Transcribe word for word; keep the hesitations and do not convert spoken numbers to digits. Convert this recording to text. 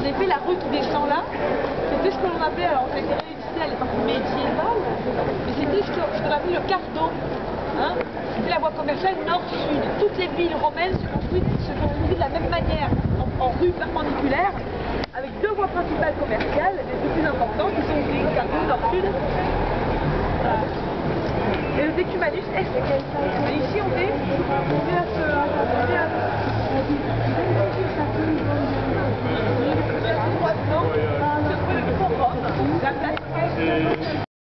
En effet, la rue qui descend là, c'était ce que l'on appelait, alors ça a été réutilisé à l'époque médiévale, mais c'était ce que- ce qu'on appelait le cardo. Hein, c'était la voie commerciale nord-sud. Toutes les villes romaines se construisent, se construisaient de la même manière, en, en rue perpendiculaire, avec deux voies principales commerciales, les deux plus importantes, qui sont le cardo nord-sud. Voilà. Et le décumanus est. Et ici on est